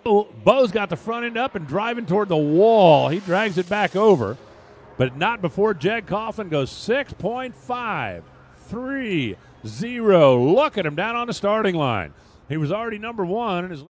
Bo's got the front end up and driving toward the wall. He drags it back over, but not before Jed Coughlin goes 6.530. Look at him down on the starting line. He was already number one, and his